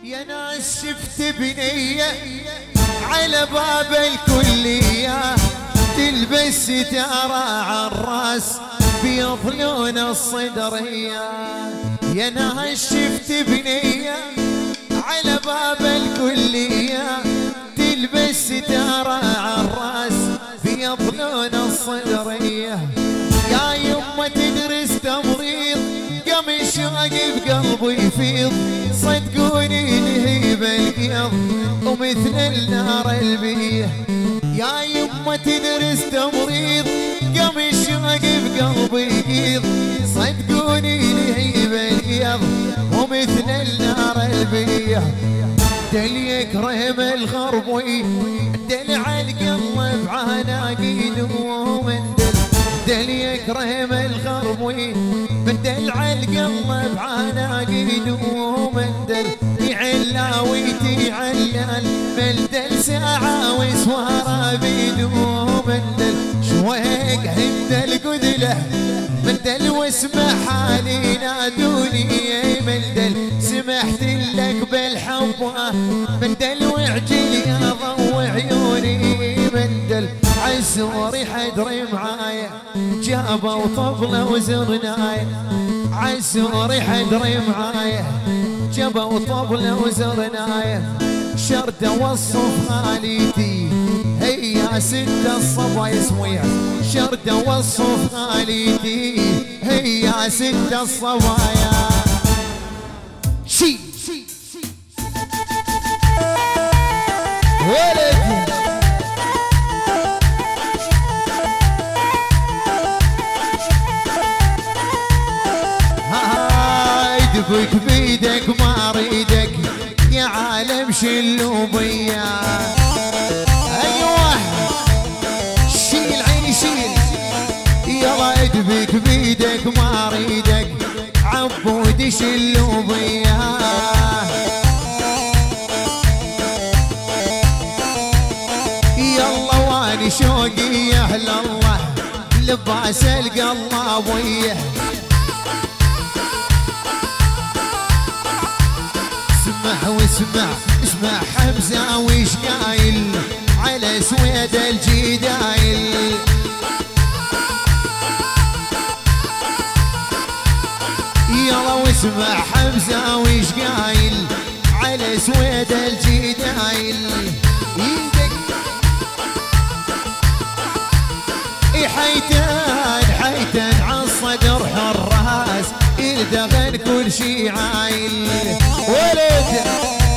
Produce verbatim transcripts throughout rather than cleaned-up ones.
يا ناس شفت بنية على باب الكلية تلبس ستارة عالراس بيض لون الصدرية. يا ناس شفت بنية على باب الكلية تلبس ستارة عالراس بيض لون الصدرية. يا يمه تدرس تمريض قمش واقف قلبي يفيض صدقوني الهيبة القيض ومثل النار البيه. يا يمه تدرس تمريض قمش واقف قلبي يقيض صدقوني الهيبة القيض ومثل النار البيه. دل يكرم الغربي دل على القلب عناقيد ومندل دل يكرم الغربي بدل على القلب عناقيد ومندل يعلاويتي علال مندل ساعة وسوارة بيد ومندل شويق عند القذلة مندل واسمع حالي نادوني مندل سمحت لك بالحبة مندل وعجل يا ضو عيوني مندل عالسوري حدري معايا جابوا طبلة وزرنايا عالسوري حدري معايا جابوا طبلة وزرنايا شردة وصف خاليتي هي ست الصبا يسويها شردة وصف خاليتي هي ست الصبايا شي ولد دفك بيدك ما اريدك يا عالم شلو بيا. ايوه شيل عيني شيل يلا ادفك بيدك ما اريدك عبود شلو بيا. يلا واني شوقي يا اهل الله لباس القلابيه اسمع واسمع اسمع حمزة وش قايل على سويد الجدايل. يلا واسمع حمزة وش قايل على سويد الجدايل. ايدك حيتان حيتان عالصدر حراس يلدغن كل شي عايل ولد.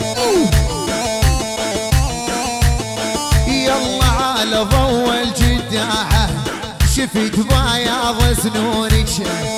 يلا على ضو الجداحة شفت بياض سنونك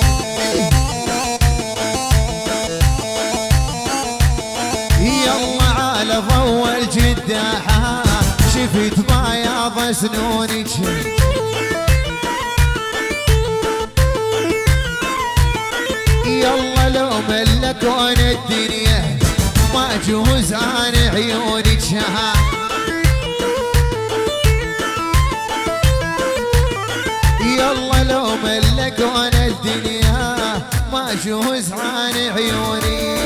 يلا على ضو الجداحة شفت بياض سنونك يلا لو ملكون الدنيا ما جوز عن عيونك شها. يلا لو ملكون الدنيا ما جوز عن عيوني.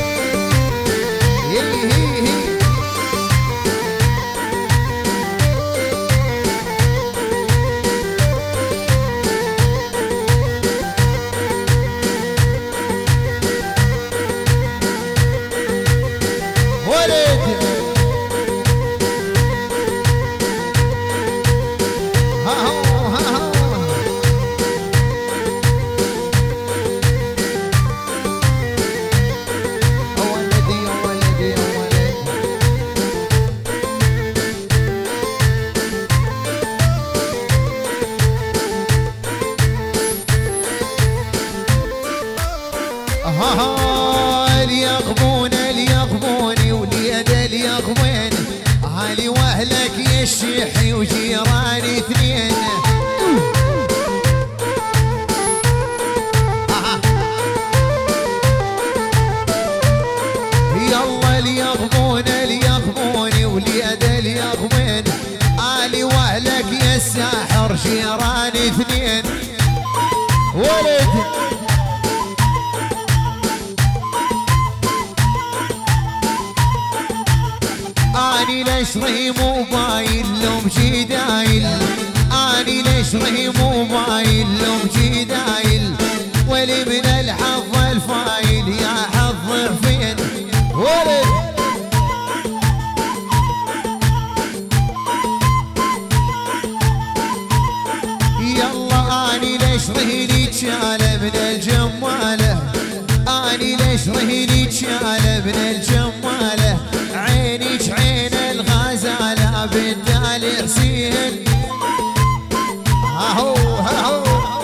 اليغبون اليغبوني وليد اليغبين هالي واهلك يا الشيحي وجيراني اثنين. يلا اليغبون اليغبوني وليد اليغبين هالي واهلك يا الساحر جيراني اثنين ولد. اني ليش رهي موبايل لو مشي دايل، اني ليش رهي موبايل لو مشي دايل، ولي من الحظ الفايل يا حظ فين ولد. يلا اني ليش رهيني تشاله من الجماله، اني ليش رهيني تشاله من الجماله، عينيك عين الغزاله بنت ال حسين. هاهو هاهو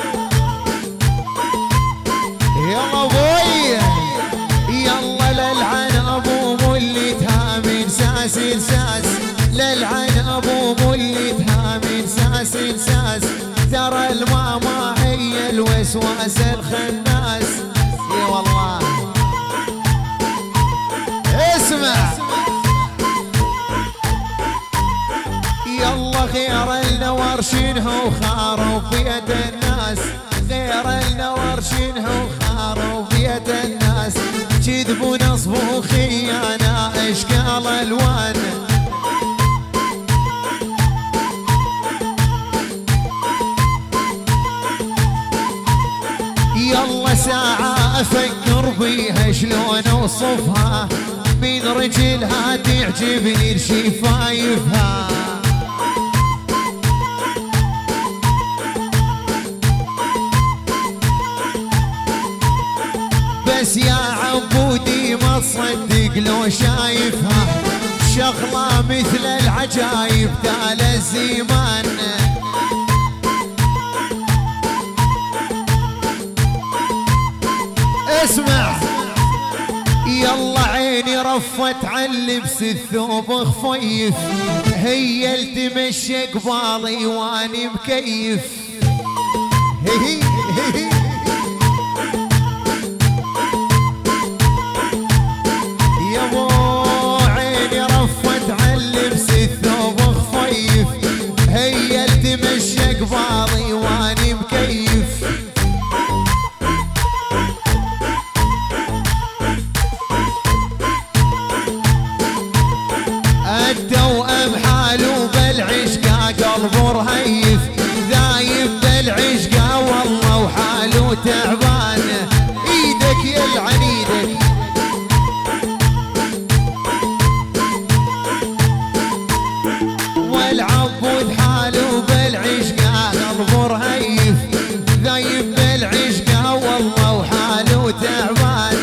يلا بوي، يلا للعن ابو مولتها من ساس لساس، للعن ابو مولتها من ساس لساس، ترى الماما هي الوسواس الخناس. اي والله اسمع، يلا غير النور شنهو خارب بيت الناس، غير النور شنهو خارب بيت الناس، كذب ونصب وخيانة اشكال الوان. يلا ساعة افكر بيها شلون اوصفها، من رجلها تعجبني لشفايفها. بس يا عبودي ما تصدق لو شايفها، شغلة مثل العجايب تال الزمان. اسمع، يلا عيني رفت عن لبس الثوب خفيف، هي اللي تمشي قبالي واني مكيف. هي هي هي يابو عيني رفت عن لبس الثوب خفيف، هي اللي تمشي قبالي واني مكيف. التوأم حاله بالعشقة قلبه رهيف، ذايب بالعشقة والله وحاله تعبان. ايدك يلعن ايدك، والعبود حاله بالعشقة قلبه رهيف، ذايب بالعشقة والله وحاله تعبان.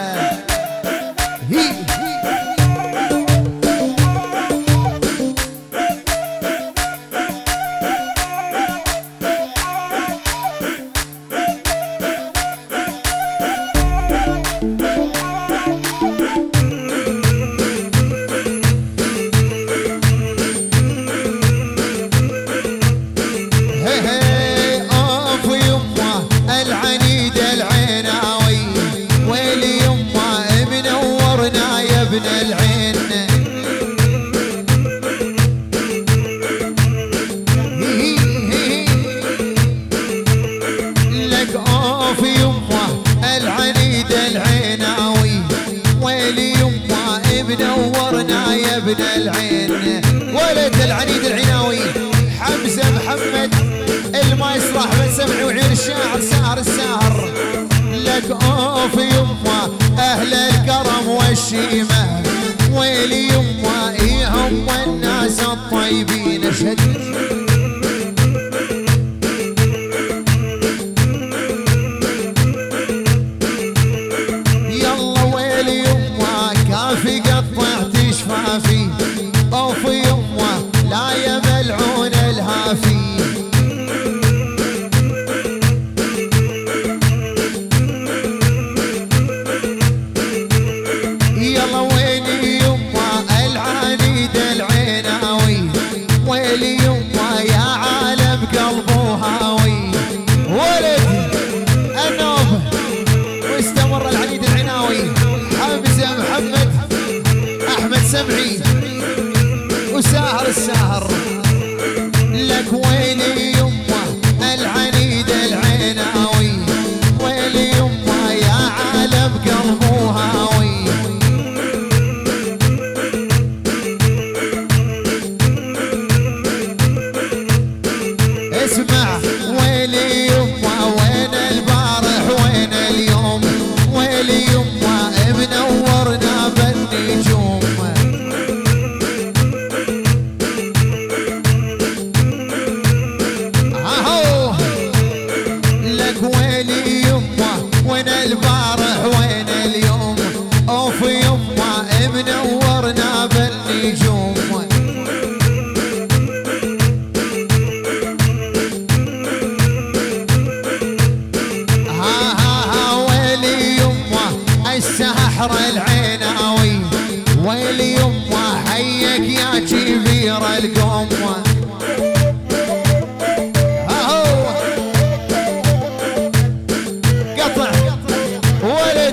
منورنا يا ابن العين، ولد العنيد العناوي حمزه محمد المايسترو احمد سمعي وعيون الشاعر ساهر الساهر. لك اوف يمه اهل الكرم والشيمه، ويلي يمه ايهم والناس الطيبين. اشهد شفافي اوف يمه لا يا ملعون الهافي. يلا ويلي يمه العنيد العناوي، ويلي يمه يا عالم قلبه هاوي. ولد النوب واستمر العنيد العناوي حمزه محمد احمد سمعي وساهر الساهر. لك ويلي يمه العنيد العناوي، ويلي يمه يا عالم قلبه هاوي. منورنا بالنجوم. ها ها ها ويلي يمه السحر العناوي، ويلي يمه حيك يا كبير القوم. قطع ولد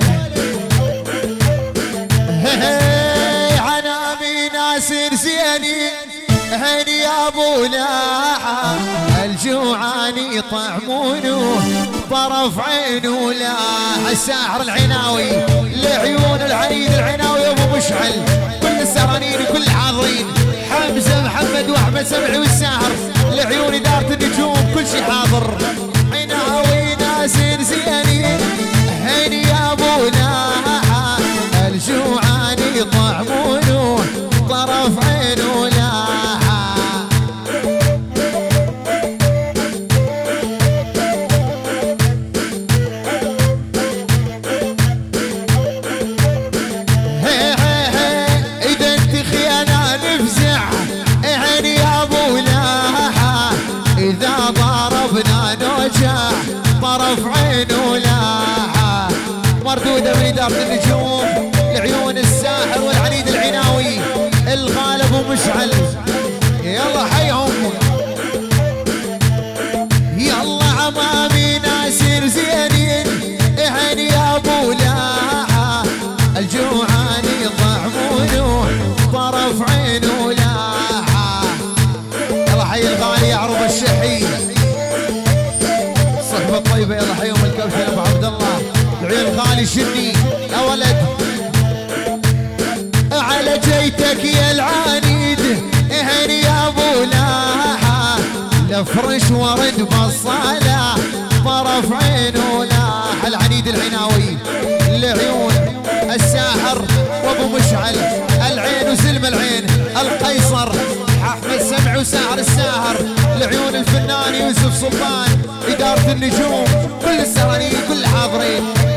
هي عنامي ناس زينين، هني يا ابو لاحة الجوعان يطعمونه طرف عينه لاح. الساحر العناوي لعيون العنيد العناوي ابو مشعل، كل السهرانين وكل الحاضرين، حمزه محمد واحمد سمعي والساهر لعيون اداره النجوم كل شي حاضر. عناوي ناس زينين، هني يا ابو لاحة الجوعان يطعمونه طرف عينه لاحة. هي هي هي اذا انت خيانة نفزع، هني يا ابو لاحة اذا ضربنا نوجع طرف عينه لاحة. مردودة من إدارة النجوم لعيون الساحر والعنيد العناوي الغالب ومشعل. يلا حيهم يلا عمامي ناسر زينين، هني يا ابو لاحة الجوعان يطعمونه طرف عينه لاحة. يلا حي الغالي يا عروب الشحي الصحبة الطيبة، يلا حيهم الكوثر ابو عبد الله العيون غالي شني يا ولد. على جيتك يا العنيد، هني يا ابو لاحة لفرش ورد بصالة طرف عينه لاح. العنيد العناوي لعيون الساحر وابو مشعل العين وسلم العين القيصر احمد سمع وساحر الساهر لعيون الفنان يوسف سلطان اداره النجوم كل السهرانين كل الحاضرين.